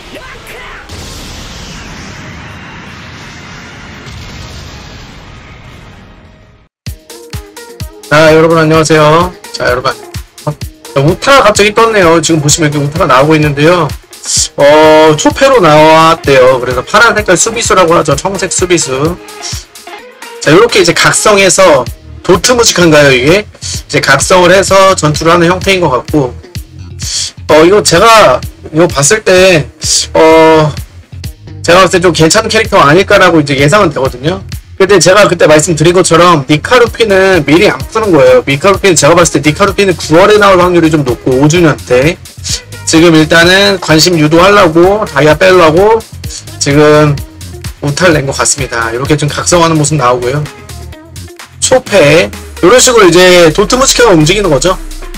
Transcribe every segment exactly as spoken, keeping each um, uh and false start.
자, 여러분 안녕하세요. 자, 여러분 어, 우타가 갑자기 떴네요. 지금 보시면 이렇게 우타가 나오고 있는데요. 어, 초패로 나왔대요. 그래서 파란 색깔 수비수라고 하죠. 청색 수비수. 자, 이렇게 이제 각성해서 도트무직한가요, 이게? 이제 각성을 해서 전투를 하는 형태인 것 같고, 어, 이거 제가, 이거 봤을 때, 어, 제가 봤을 때 좀 괜찮은 캐릭터가 아닐까라고 이제 예상은 되거든요. 근데 제가 그때 말씀드린 것처럼, 니카루피는 미리 안 쓰는 거예요. 니카루피는 제가 봤을 때 니카루피는 구월에 나올 확률이 좀 높고, 오 주년 때. 지금 일단은 관심 유도하려고, 다이아 빼려고, 지금, 우타를 낸 것 같습니다. 이렇게 좀 각성하는 모습 나오고요. 초패 이런 식으로 이제 도트무지카가 움직이는 거죠.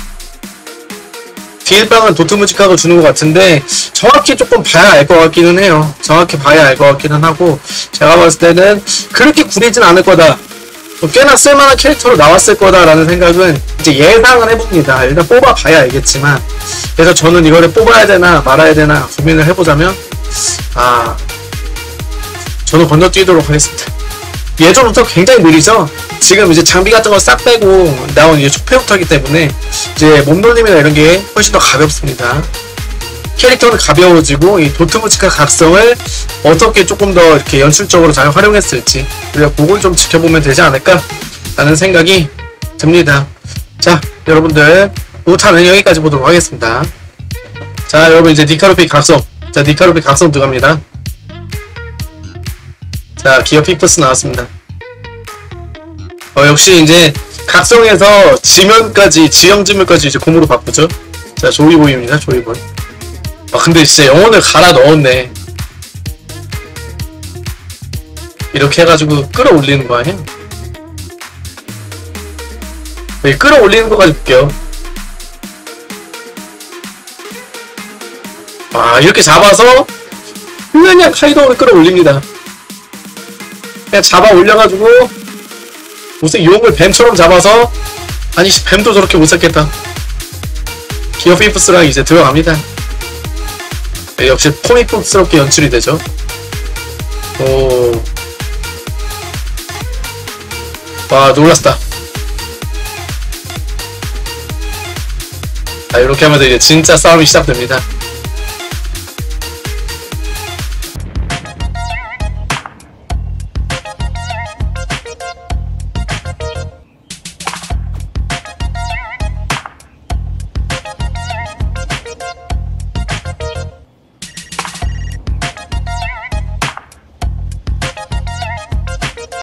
딜빵은 도트무지카가 주는 것 같은데 정확히 조금 봐야 알 것 같기는 해요. 정확히 봐야 알 것 같기는 하고 제가 봤을 때는 그렇게 구리진 않을 거다. 꽤나 쓸만한 캐릭터로 나왔을 거다라는 생각은 이제 예상을 해봅니다. 일단 뽑아봐야 알겠지만 그래서 저는 이거를 뽑아야 되나 말아야 되나 고민을 해보자면 아 저는 건너뛰도록 하겠습니다. 예전부터 굉장히 느리죠? 지금 이제 장비 같은 거 싹 빼고 나온 이제 초패부터이기 때문에 이제 몸놀림이나 이런 게 훨씬 더 가볍습니다. 캐릭터는 가벼워지고 이 도트무지카 각성을 어떻게 조금 더 이렇게 연출적으로 잘 활용했을지 우리가 그걸 좀 지켜보면 되지 않을까 라는 생각이 듭니다. 자, 여러분들 우타는 여기까지 보도록 하겠습니다. 자, 여러분 이제 니카루피 각성. 자, 니카루피 각성 들어갑니다. 자, 기어 피프스 나왔습니다. 어, 역시 이제 각성해서 지면까지, 지형지면까지 이제 곰으로 바꾸죠. 자, 조이보이입니다. 조이보이. 아, 근데 진짜 영혼을 갈아 넣었네. 이렇게 해가지고 끌어올리는 거 아니야? 네, 끌어올리는 거까지 볼게요. 아, 이렇게 잡아서 그냥 카이도를 끌어올립니다. 그냥 잡아 올려가지고 무슨 용을 뱀처럼 잡아서 아니 뱀도 저렇게 못 잡겠다. 기어 피프스랑 이제 들어갑니다. 네, 역시 코믹북스럽게 연출이 되죠. 오, 와 놀랐다. 아, 이렇게 하면서 이제 진짜 싸움이 시작됩니다.